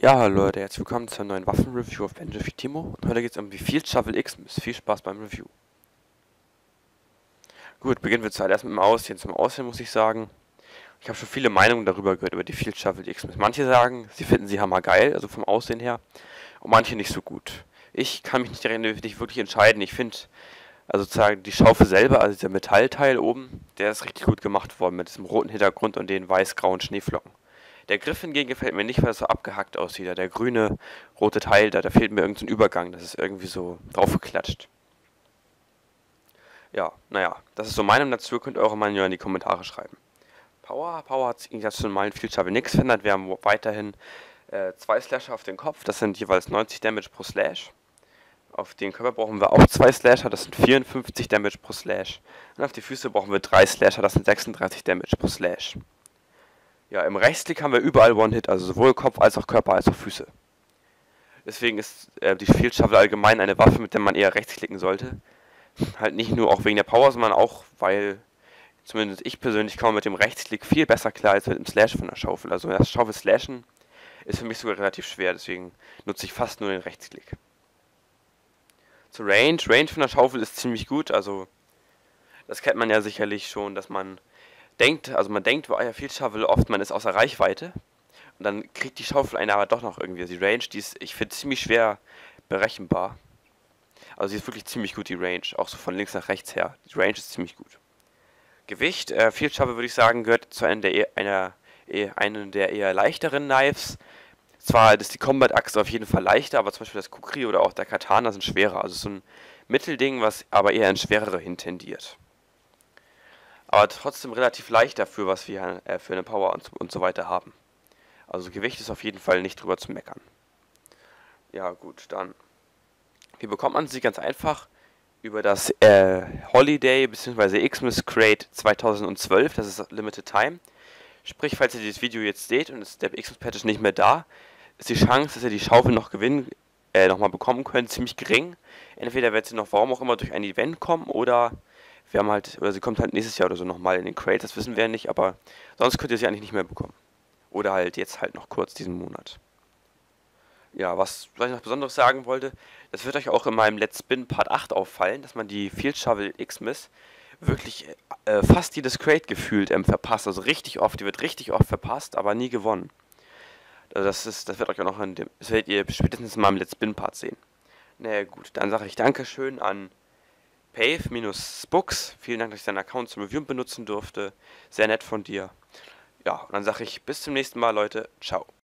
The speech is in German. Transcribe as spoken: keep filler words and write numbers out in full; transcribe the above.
Ja, hallo Leute, herzlich willkommen zur neuen Waffenreview auf Benjo Timo. Und heute geht es um die Field Shovel X-Miss. Viel Spaß beim Review. Gut, beginnen wir zuallererst mit dem Aussehen. Zum Aussehen muss ich sagen, ich habe schon viele Meinungen darüber gehört, über die Field Shovel X-Miss. Manche sagen, sie finden sie hammergeil, also vom Aussehen her, und manche nicht so gut. Ich kann mich nicht, nicht wirklich entscheiden. Ich finde, also sozusagen die Schaufel selber, also dieser Metallteil oben, der ist richtig gut gemacht worden mit diesem roten Hintergrund und den weiß-grauen Schneeflocken. Der Griff hingegen gefällt mir nicht, weil es so abgehackt aussieht. Der grüne, rote Teil, da, da fehlt mir irgendein Übergang. Das ist irgendwie so draufgeklatscht. Ja, naja, das ist so meine Meinung dazu. Könnt eure Meinung in die Kommentare schreiben. Power, Power hat sich im ganz normalen Field Shovel nichts verändert. Wir haben weiterhin äh, zwei Slasher auf den Kopf. Das sind jeweils neunzig Damage pro Slash. Auf den Körper brauchen wir auch zwei Slasher. Das sind vierundfünfzig Damage pro Slash. Und auf die Füße brauchen wir drei Slasher. Das sind sechsunddreißig Damage pro Slash. Ja, im Rechtsklick haben wir überall One-Hit, also sowohl Kopf als auch Körper als auch Füße. Deswegen ist äh, die Field Shovel allgemein eine Waffe, mit der man eher rechtsklicken sollte. Halt nicht nur auch wegen der Power, sondern auch, weil zumindest ich persönlich komme mit dem Rechtsklick viel besser klar als mit dem Slash von der Schaufel. Also das Schaufel slashen ist für mich sogar relativ schwer, deswegen nutze ich fast nur den Rechtsklick. Zur Range, Range von der Schaufel ist ziemlich gut, also das kennt man ja sicherlich schon, dass man denkt, also man denkt bei Field Shovel oft, man ist außer Reichweite und dann kriegt die Schaufel einen aber doch noch irgendwie. Also die Range, die ist, ich finde, ziemlich schwer berechenbar. Also sie ist wirklich ziemlich gut, die Range, auch so von links nach rechts her. Die Range ist ziemlich gut. Gewicht, äh, Field Shovel würde ich sagen, gehört zu einer der, einer, einer der eher leichteren Knives. Zwar ist die Combat-Axt auf jeden Fall leichter, aber zum Beispiel das Kukri oder auch der Katana sind schwerer. Also so ein Mittelding, was aber eher ins Schwerere hin tendiert. Aber trotzdem relativ leicht dafür, was wir äh, für eine Power und, und so weiter haben. Also Gewicht ist auf jeden Fall nicht drüber zu meckern. Ja gut, dann. Wie bekommt man sie? Ganz einfach über das äh, Holiday bzw. Xmas Crate zweitausendzwölf, das ist Limited Time. Sprich, falls ihr dieses Video jetzt seht und ist der Xmas Patch ist nicht mehr da, ist die Chance, dass ihr die Schaufel noch gewinnen, äh, nochmal bekommen könnt, ziemlich gering. Entweder wird sie noch, warum auch immer, durch ein Event kommen oder wir haben halt, oder sie kommt halt nächstes Jahr oder so nochmal in den Crate, das wissen wir nicht, aber sonst könnt ihr sie eigentlich nicht mehr bekommen. Oder halt jetzt halt noch kurz diesen Monat. Ja, was, was ich noch Besonderes sagen wollte, das wird euch auch in meinem Let's Spin Part acht auffallen, dass man die Field Shovel X-Miss wirklich äh, fast jedes Crate gefühlt ähm, verpasst, also richtig oft, die wird richtig oft verpasst, aber nie gewonnen. Also das ist, das wird euch auch noch in dem, das werdet ihr spätestens in meinem Let's Spin Part sehen. Naja gut, dann sage ich Dankeschön an Pave-Spooks. Vielen Dank, dass ich deinen Account zum Reviewen benutzen durfte. Sehr nett von dir. Ja, und dann sage ich bis zum nächsten Mal, Leute. Ciao.